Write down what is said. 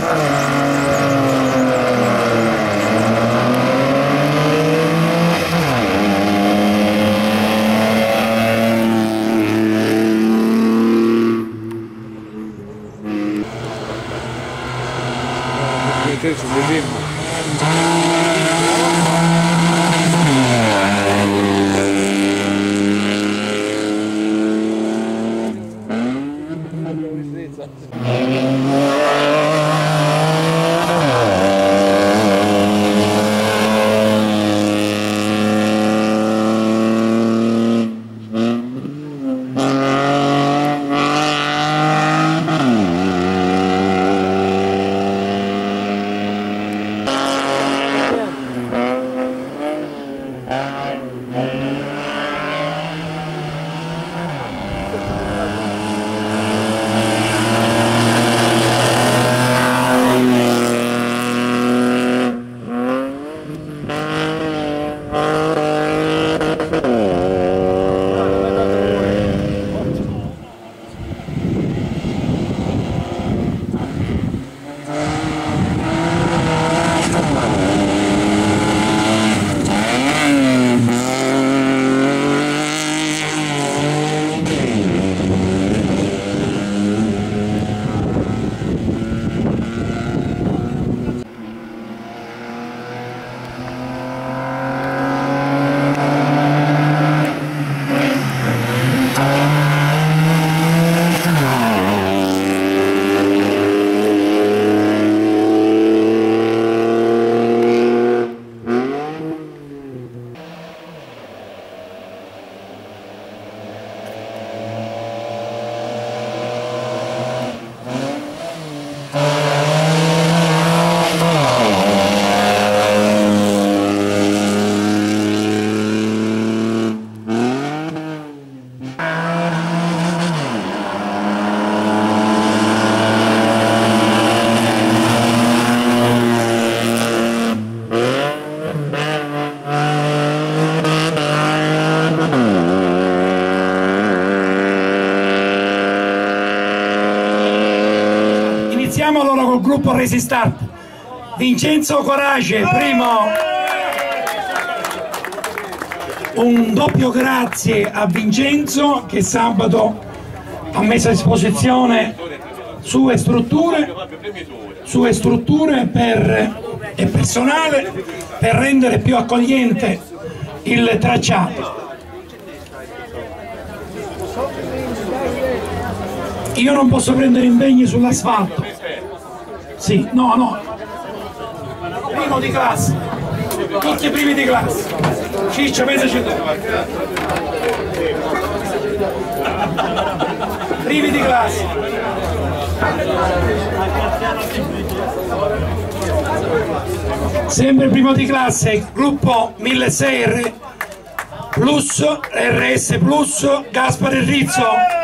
Iniziamo allora col gruppo Resistart. Vincenzo Corace, primo. Un doppio grazie a Vincenzo che sabato ha messo a disposizione sue strutture e personale per rendere più accogliente il tracciato. Io non posso prendere impegni sull'asfalto. Sì, no. Primo di classe. Tutti primi di classe. Ciccio, pensaci tu. Primi di classe. Sempre primo di classe, gruppo 1600 RS Plus, Gaspare Rizzo.